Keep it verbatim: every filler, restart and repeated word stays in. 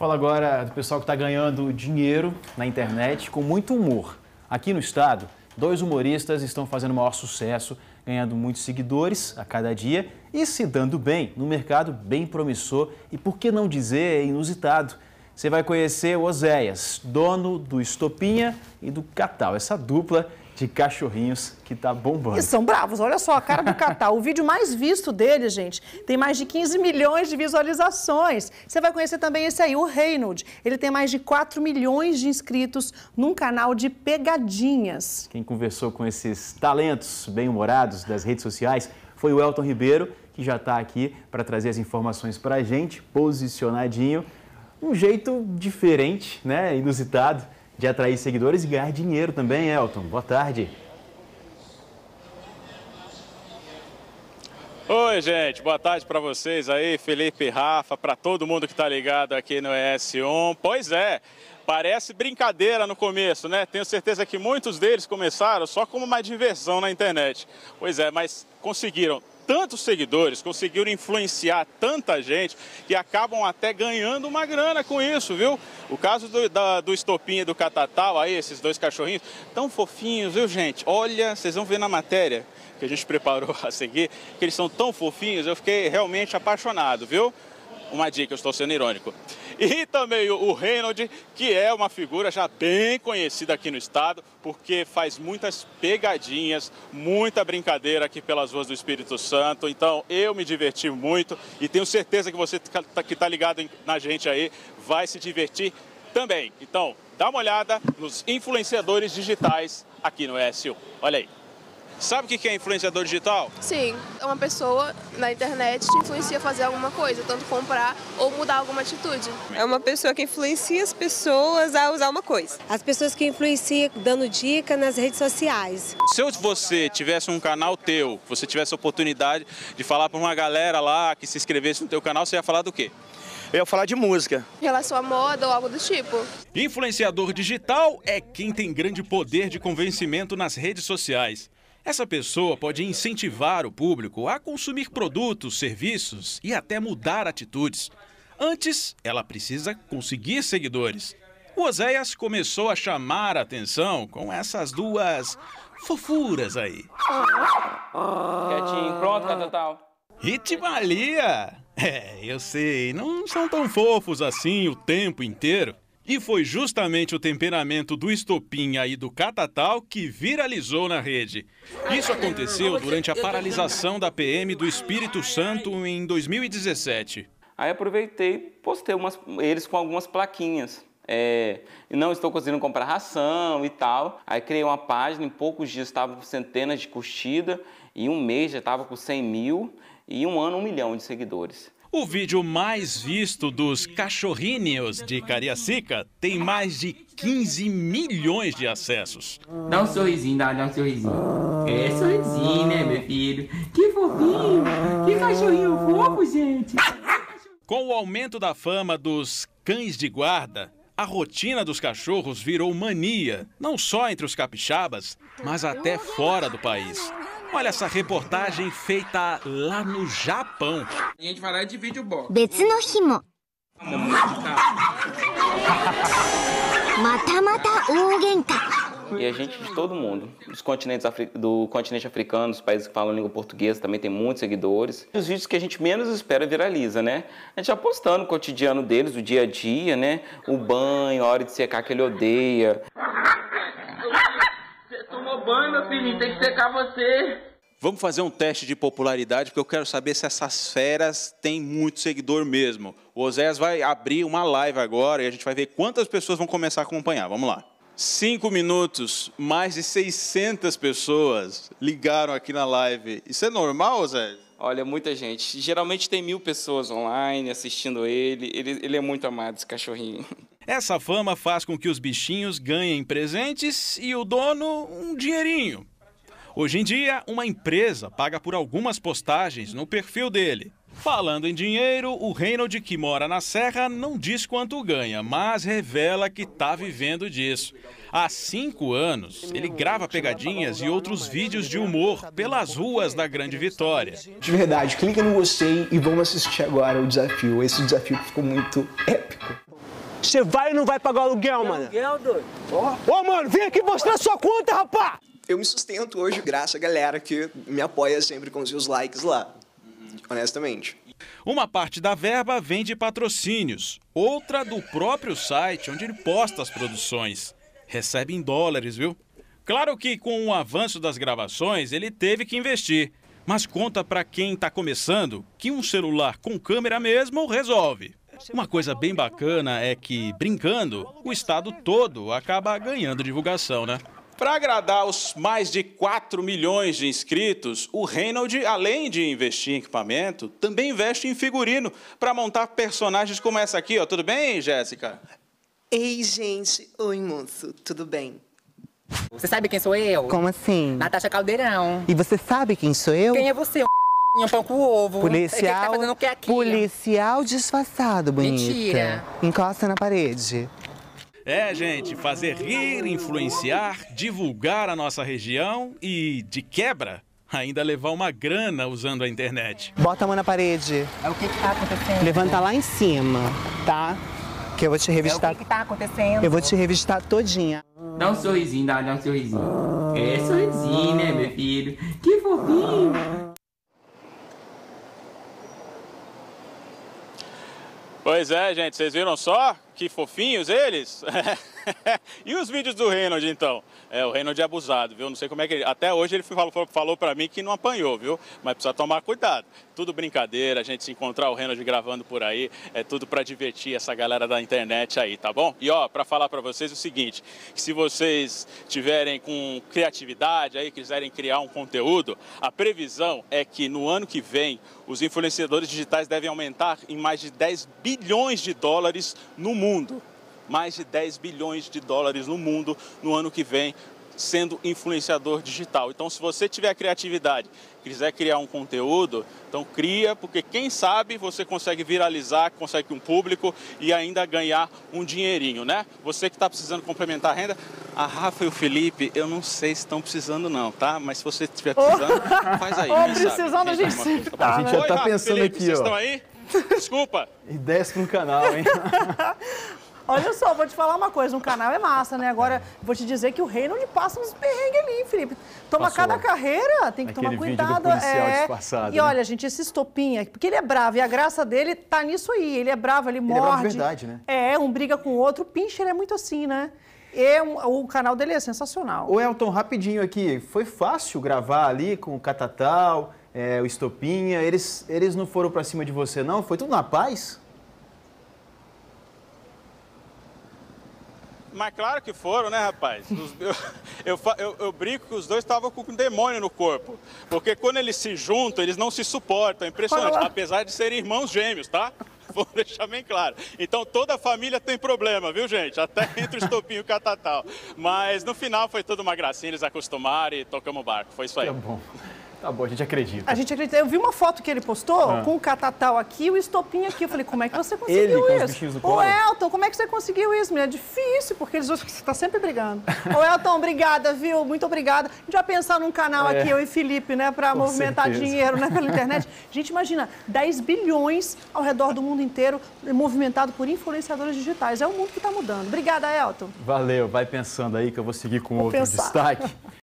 Fala agora do pessoal que está ganhando dinheiro na internet com muito humor. Aqui no estado, dois humoristas estão fazendo o maior sucesso, ganhando muitos seguidores a cada dia e se dando bem no mercado bem promissor e, por que não dizer, inusitado. Você vai conhecer o Oséias, dono do Estopinha e do Catal, essa dupla de cachorrinhos que tá bombando. E são bravos, olha só a cara do Catal. O vídeo mais visto dele, gente, tem mais de quinze milhões de visualizações. Você vai conhecer também esse aí, o Reynold. Ele tem mais de quatro milhões de inscritos num canal de pegadinhas. Quem conversou com esses talentos bem-humorados das redes sociais foi o Elton Ribeiro, que já está aqui para trazer as informações para a gente, posicionadinho. Um jeito diferente, né, inusitado, de atrair seguidores e ganhar dinheiro também, Elton. Boa tarde. Oi, gente. Boa tarde para vocês aí, Felipe, Rafa, para todo mundo que está ligado aqui no E S um. Pois é, parece brincadeira no começo, né? Tenho certeza que muitos deles começaram só como uma diversão na internet. Pois é, mas conseguiram tantos seguidores, conseguiram influenciar tanta gente que acabam até ganhando uma grana com isso, viu? O caso do, da, do Estopinha e do Catatal, aí, esses dois cachorrinhos, tão fofinhos, viu, gente? Olha, vocês vão ver na matéria que a gente preparou a seguir, que eles são tão fofinhos, eu fiquei realmente apaixonado, viu? Uma dica, eu estou sendo irônico. E também o Reynold, que é uma figura já bem conhecida aqui no estado, porque faz muitas pegadinhas, muita brincadeira aqui pelas ruas do Espírito Santo. Então, eu me diverti muito e tenho certeza que você que está ligado na gente aí vai se divertir também. Então, dá uma olhada nos influenciadores digitais aqui no E S um. Olha aí. Sabe o que é influenciador digital? Sim, é uma pessoa na internet que influencia a fazer alguma coisa, tanto comprar ou mudar alguma atitude. É uma pessoa que influencia as pessoas a usar uma coisa. As pessoas que influenciam dando dica nas redes sociais. Se você tivesse um canal teu, você tivesse a oportunidade de falar para uma galera lá que se inscrevesse no teu canal, você ia falar do quê? Eu ia falar de música. Em relação à moda ou algo do tipo. Influenciador digital é quem tem grande poder de convencimento nas redes sociais. Essa pessoa pode incentivar o público a consumir produtos, serviços e até mudar atitudes. Antes, ela precisa conseguir seguidores. O Oséias começou a chamar a atenção com essas duas fofuras aí. Quietinho, pronto, Catatal. Ritmalia! É, eu sei, não são tão fofos assim o tempo inteiro. E foi justamente o temperamento do Estopinha e do Catatal que viralizou na rede. Isso aconteceu durante a paralisação da P M do Espírito Santo em dois mil e dezessete. Aí aproveitei e postei umas, eles com algumas plaquinhas. É, não estou conseguindo comprar ração e tal. Aí criei uma página, em poucos dias estava com centenas de curtidas, e um mês já estava com cem mil, e um ano um milhão de seguidores. O vídeo mais visto dos cachorrinhos de Cariacica tem mais de quinze milhões de acessos. Dá um sorrisinho, dá, dá um sorrisinho. É sorrisinho, né, meu filho? Que fofinho! Que cachorrinho fofo, gente! Com o aumento da fama dos cães de guarda, a rotina dos cachorros virou mania, não só entre os capixabas, mas até fora do país. Olha essa reportagem feita lá no Japão. A gente vai lá de vídeo box. E a gente de todo mundo, dos continentes do continente africano, dos países que falam língua portuguesa, também tem muitos seguidores. Os vídeos que a gente menos espera viraliza, né? A gente já postando o cotidiano deles, o dia a dia, né? O banho, a hora de secar que ele odeia. Você tomou banho, meu filhinho, tem que secar você. Vamos fazer um teste de popularidade, porque eu quero saber se essas feras têm muito seguidor mesmo. O Oséias vai abrir uma live agora e a gente vai ver quantas pessoas vão começar a acompanhar. Vamos lá. Cinco minutos, mais de seiscentas pessoas ligaram aqui na live. Isso é normal, Oséias? Olha, muita gente. Geralmente tem mil pessoas online assistindo ele. Ele, ele é muito amado, esse cachorrinho. Essa fama faz com que os bichinhos ganhem presentes e o dono um dinheirinho. Hoje em dia, uma empresa paga por algumas postagens no perfil dele. Falando em dinheiro, o Reynold, que mora na Serra, não diz quanto ganha, mas revela que está vivendo disso. Há cinco anos, ele grava pegadinhas e outros vídeos de humor pelas ruas da Grande Vitória. De verdade, clica no gostei e vamos assistir agora o desafio. Esse desafio ficou muito épico. Você vai ou não vai pagar o aluguel, mano? Aluguel, doido? Ô, oh, mano, vem aqui mostrar sua conta, rapá! Eu me sustento hoje graças à galera que me apoia sempre com os seus likes lá, uhum. honestamente. Uma parte da verba vem de patrocínios, outra do próprio site onde ele posta as produções. Recebe em dólares, viu? Claro que com o avanço das gravações ele teve que investir, mas conta para quem está começando que um celular com câmera mesmo resolve. Uma coisa bem bacana é que, brincando, o estado todo acaba ganhando divulgação, né? Para agradar os mais de quatro milhões de inscritos, o Reynolds, além de investir em equipamento, também investe em figurino para montar personagens como essa aqui, ó. Tudo bem, Jéssica? Ei, gente. Oi, moço. Tudo bem? Você sabe quem sou eu? Como assim? Natasha Caldeirão. E você sabe quem sou eu? Quem é você? Um pão com ovo. Policial, que tá fazendo o que aqui? Policial disfarçado, bonita. Mentira. Encosta na parede. É, gente, fazer rir, influenciar, divulgar a nossa região e, de quebra, ainda levar uma grana usando a internet. Bota a mão na parede. É o que que tá acontecendo? Levanta lá em cima, tá? Que eu vou te revistar. É o que que tá acontecendo? Eu vou te revistar todinha. Dá um sorrisinho, dá, dá um sorrisinho. É, sorrisinho, né, meu filho? Que fofinho. Pois é, gente, vocês viram só? Que fofinhos eles? E os vídeos do Reynolds, então? É, o Reynolds é abusado, viu? Não sei como é que ele... Até hoje ele falou, falou pra mim que não apanhou, viu? Mas precisa tomar cuidado. Tudo brincadeira, a gente se encontrar o Reynolds gravando por aí, é tudo pra divertir essa galera da internet aí, tá bom? E ó, pra falar pra vocês o seguinte, que se vocês tiverem com criatividade aí, quiserem criar um conteúdo, a previsão é que no ano que vem os influenciadores digitais devem aumentar em mais de dez bilhões de dólares no mundo. Mais de dez bilhões de dólares no mundo no ano que vem, sendo influenciador digital. Então, se você tiver criatividade, quiser criar um conteúdo, então cria, porque quem sabe você consegue viralizar, consegue um público e ainda ganhar um dinheirinho, né? Você que está precisando complementar a renda, a Rafa e o Felipe, eu não sei se estão precisando não, tá? Mas se você estiver precisando, faz aí. Ou precisando, a gente sempre tá, A gente já tá pensando Felipe, aqui, vocês ó. estão aí? Desculpa. Ideias para um canal, hein? Olha só, vou te falar uma coisa, um canal é massa, né? Agora, vou te dizer que o Reynolds passa uns perrengues ali, Felipe. Toma Passou. cada carreira, tem que Aquele tomar vídeo cuidado. do policial é... disfarçado, E né? olha, gente, esse estopinha, porque ele é bravo, e a graça dele tá nisso aí. Ele é bravo, ele, Ele morde. é bravo de verdade, né? É, um briga com o outro. O Pincher é muito assim, né? E um, o canal dele é sensacional. Ô Elton, rapidinho aqui, foi fácil gravar ali com o Catatal, é, o Estopinha, eles, eles não foram pra cima de você não? Foi tudo na paz? Mas claro que foram, né, rapaz? Os, eu, eu, eu, eu brinco que os dois estavam com um demônio no corpo. Porque quando eles se juntam, eles não se suportam. É impressionante. Apesar de serem irmãos gêmeos, tá? Vou deixar bem claro. Então toda a família tem problema, viu, gente? Até entre o Estopinho e o Catatal. Mas no final foi tudo uma gracinha, eles acostumaram e tocamos o barco. Foi isso aí. Tá bom. Tá bom, a gente acredita. A gente acredita. Eu vi uma foto que ele postou Ah. com o Catatal aqui e o Estopinha aqui. Eu falei, como é que você Ele conseguiu com os isso? bichinhos no Ô, colo? Elton, como é que você conseguiu isso? Menina? É difícil, porque eles dois estão sempre brigando. Ô, Elton, obrigada, viu? Muito obrigada. A gente vai pensar num canal É. aqui, eu e Felipe, né? Pra Com movimentar certeza. dinheiro, né? Pela internet. Gente, imagina, dez bilhões ao redor do mundo inteiro, movimentado por influenciadores digitais. É o mundo que tá mudando. Obrigada, Elton. Valeu, vai pensando aí que eu vou seguir com Vou outro pensar. destaque.